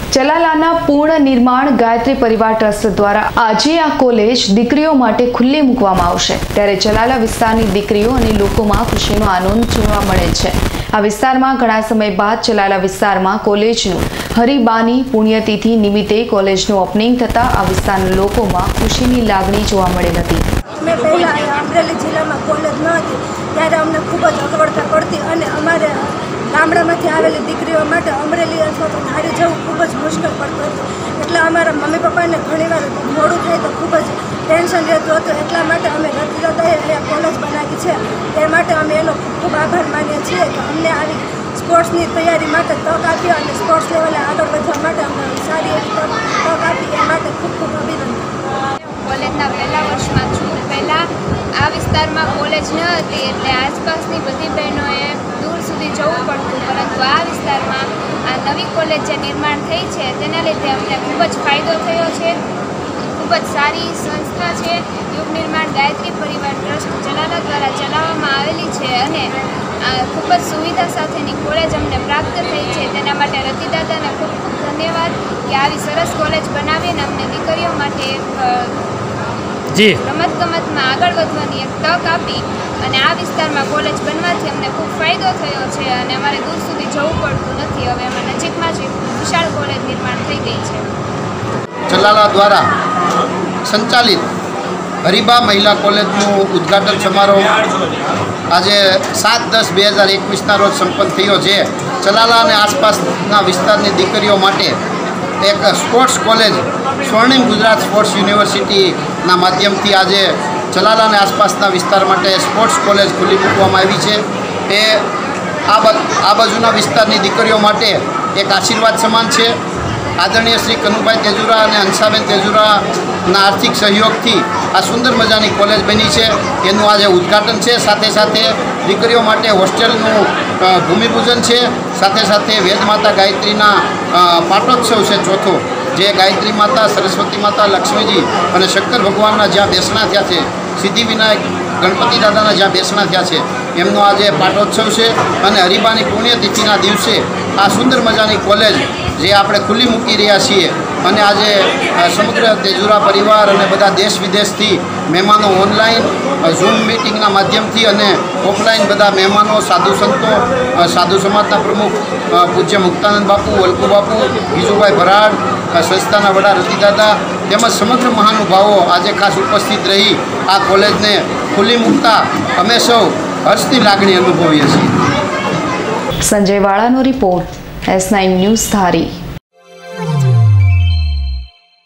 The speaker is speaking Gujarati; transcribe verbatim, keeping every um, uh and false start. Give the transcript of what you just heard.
ચલાલાના પૂર્ણ નિર્માણ ગાયત્રી પરિવાર ટ્રસ્ટ દ્વારા આજે આ કોલેજ દીકરીઓ માટે ખુલ્લી મૂકવામાં આવશે, ત્યારે ચલાલા વિસ્તારની દીકરીઓ અને લોકોમાં ખુશીનો આનંદ જોવા મળે છે। આ વિસ્તારમાં ઘણા સમય બાદ ચલાલા વિસ્તારમાં કોલેજનું હરિબાની પુણ્યતિથિ નિમિત્તે કોલેજનું ઓપનિંગ થતા આ વિસ્તારના લોકોમાં ખુશીની લાગણી જોવા મળી હતી। મેં પહેલાં અમરેલી જિલ્લામાં કોલેજ ન હતી ત્યારે અમને ખૂબ જ અગવડતા પડતી અને અમારે ગામડામાંથી આવેલી દીકરીઓ માટે અમરેલી અથવા તો ધારી જવું ખૂબ જ મુશ્કેલ પડતું હતું। એટલે અમારા મમ્મી પપ્પાને ઘણીવાર મોડું થાય તો ખૂબ જ ટેન્શન રહેતું હતું। એટલા માટે અમે રતિદાદાએ અહીંયા કોલેજ બનાવી છે, એ માટે અમે એનો ખૂબ ખૂબ આભાર માનીએ છીએ કે અમને આવી સ્પોર્ટ્સની તૈયારી માટે તક આપી અને સ્પોર્ટ્સ લેવલે આગળ વધવા માટે અમને સારી એવી તક આપી, એ માટે ખૂબ ખૂબ અભિનંદન। કોલેજના પહેલા વર્ષમાં છું। પહેલાં આ વિસ્તારમાં કોલેજ ન હતી એટલે આસપાસની બધી બહેનોએ દૂર સુધી જવું પડતું, પરંતુ આ વિસ્તારમાં આ નવી કોલેજ જે નિર્માણ થઈ છે તેના લીધે અમને ખૂબ જ ફાયદો થયો છે। ખૂબ જ સારી સંસ્થા છે, યુગ નિર્માણ ગાયત્રી પરિવાર ટ્રસ્ટ ચલાલા દ્વારા ચલાવવામાં આવેલી છે અને ખૂબ જ સુવિધા સાથેની કોલેજ અમને પ્રાપ્ત થઈ છે। તેના માટે રતિદાદાને ખૂબ ખૂબ ધન્યવાદ કે આવી સરસ કોલેજ બનાવીને અમને દીકરીઓ માટે રમત ગમતમાં આગળ વધવાની એક તક આપી અને આ વિસ્તારમાં કોલેજ બનવાથી અમને ખૂબ ફાયદો થયો છે અને અમારે દૂર સુધી જવું પડતું નથી। હવે અમે નજીકમાં જ વિશાળ કોલેજ નિર્માણ થઈ ગઈ છે। ચલાલા દ્વારા સંચાલિત હરિબા મહિલા કોલેજનું ઉદ્ઘાટન સમારોહ આજે સાત દસ બે હજાર એકવીસના રોજ સંપન્ન થયો છે। ચલાલા અને આસપાસના વિસ્તારની દીકરીઓ માટે એક સ્પોર્ટ્સ કોલેજ સ્વર્ણિમ ગુજરાત સ્પોર્ટ્સ યુનિવર્સિટીના માધ્યમથી આજે ચલાલા અને આસપાસના વિસ્તાર માટે સ્પોર્ટ્સ કોલેજ ખુલ્લી મૂકવામાં આવી છે। એ આ આ બાજુના વિસ્તારની દીકરીઓ માટે એક આશીર્વાદ સમાન છે। આદરણીય શ્રી કનુભાઈ તેજુરા અને હંસાબેન તેજુરાના આર્થિક સહયોગથી આ સુંદર મજાની કોલેજ બની છે, એનું આજે ઉદ્ઘાટન છે। સાથે સાથે દીકરીઓ માટે હોસ્ટેલનું ભૂમિપૂજન છે। સાથે સાથે વેદમાતા ગાયત્રીના પાટોત્સવ છે ચોથો, જે ગાયત્રી માતા, સરસ્વતી માતા, લક્ષ્મીજી અને શંકર ભગવાનના જ્યાં બેસણા થયા છે, સિદ્ધિવિનાયક ગણપતિ દાદાના જ્યાં બેસણા થયા છે, એમનો આજે પાટોત્સવ છે અને હરિબાની પુણ્યતિથિના દિવસે આ સુંદર મજાની કોલેજ જે આપણે ખુલ્લી મૂકી રહ્યા છીએ અને આજે સમગ્ર તેજુરા પરિવાર અને બધા દેશ વિદેશથી મહેમાનો ઓનલાઈન ઝૂમ મિટિંગના માધ્યમથી અને ઓફલાઈન બધા મહેમાનો, સાધુ સંતો, સાધુ સમાજના પ્રમુખ પૂજ્ય મુક્તાનંદ બાપુ, વલ્કુ બાપુ, ગીજુભાઈ ભરાડ, સંસ્થાના વડા રતિદાદા તેમજ સમગ્ર મહાનુભાવો આજે ખાસ ઉપસ્થિત રહી આ કોલેજને ખુલ્લી મૂકતા અમે સૌ હર્ષની લાગણી અનુભવીએ છીએ। સંજય વાળાનો રિપોર્ટ, એસ નાઇન ન્યૂઝ ધારી।